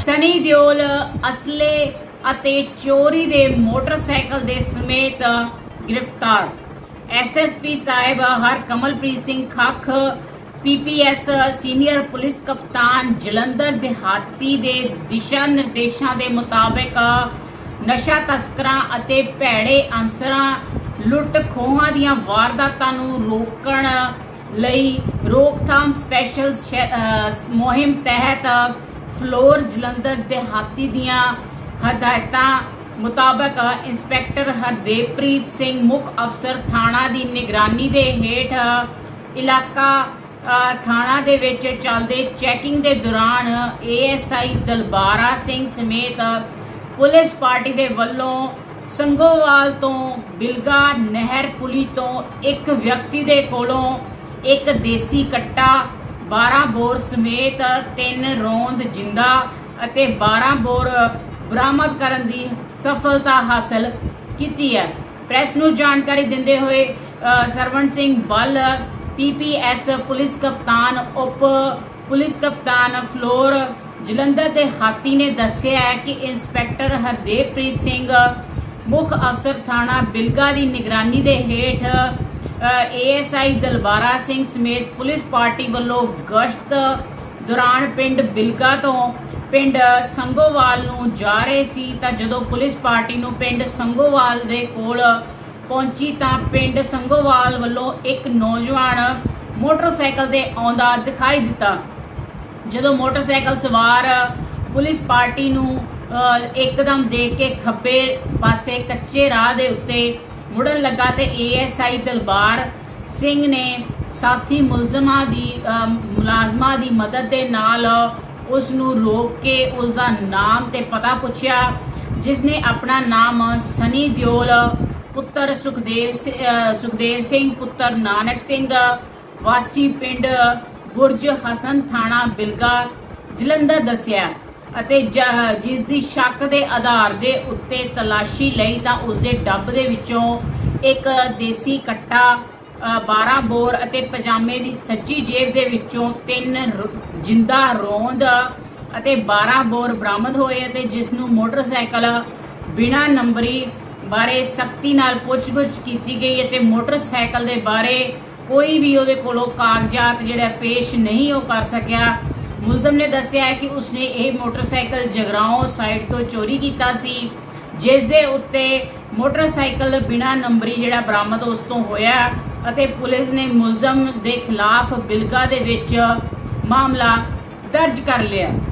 सनी दिओल असले ਅਤੇ ਚੋਰੀ ਦੇ ਮੋਟਰਸਾਈਕਲ ਦੇ ਸਮੇਤ गिरफ्तार। एसएसपी साहिब Harkamalpreet Singh Khakh PPS senior police कप्तान जलंधर देहाती दे दिशा निर्देशों के मुताबिक नशा तस्करां अते भैड़े अंसरां लुट खोहां दीयां वारदातां नूं रोकण लई रोकथाम स्पैशल मुहिम तहत फ्लोर जलंधर देहाती दीयां हदायतां मुताबिक इंस्पैक्टर हरदेवप्रीत सिंह मुख अफसर थाणा की निगरानी के हेठ इलाका थाणा दे विच चलदे चैकिंग के दौरान ASI दलबारा सिंह समेत पुलिस पार्टी के वल्लों संगोवाल तो बिलगा नहर पुली तो एक व्यक्ति के कोलों एक देसी कट्टा 12 बोर समेत 3 रौंद जिंदा अते 12 बोर बरामद करन दी सफलता हासिल की है। प्रेस नूं जानकारी देंदे हुए सरवण सिंह बल PPS पुलिस कप्तान उप पुलिस कप्तान फ्लोर जलंधर के हाथी ने दस्सिया है कि इंस्पैक्टर हरदेवप्रीत सिंह मुख अफसर थाना बिलगा की निगरानी के हेठ ASI दलबारा सिंह समेत पुलिस पार्टी वालों गश्त दौरान पिंड बिलगा तो पिंड संगोवाल नूं जा रहे सी तां जदों पुलिस पार्टी नूं पिंड संगोवाल दे कोल पहुंची तां पिंड संगोवाल वालों एक नौजवान मोटरसाइकिल ते आउंदा दिखाई दिता। जदों मोटरसाइकिल सवार पुलिस पार्टी नूं एकदम देख के खब्बे पासे कच्चे राह दे उत्ते मुड़न लगा ते ASI दलबार सिंह ने साथी मुलाजमा दी मदद दे नाल उसनूं रोक के उसका नाम ते पता पूछया, जिसने अपना नाम सनी दिओल पुत्र सुखदेव सिंह पुत्र नानक सिंह वासी पिंड बुरज हसन थाना बिलगा जलंधर दस्सिया अते जिसदी शक के आधार के उत्ते तलाशी लई तां उसदे डब दे विचों एक देसी कट्टा 12 बोर अते पजामे की सज्जी जेब दे विचों 3 जिंदा रौंद अते 12 बोर बरामद होए अते जिसनूं मोटरसाइकिल बिना नंबरी बारे सख्ती नाल पुछ-पुछ की गई अते मोटरसाइकिल दे बारे कोई भी उहदे कोलों कागजात जिहड़ा पेश नहीं हो कर सकिया। मुलजम ने दस्सिया है कि उसने यह मोटरसाइकिल जगराओं साइड तो चोरी कीता सी, जिस दे उत्ते मोटरसाइकिल बिना नंबरी जिहड़ा बरामद उस तो होया अते पुलिस ने मुलजम के खिलाफ बिलगा दे विच मामला दर्ज कर लिया।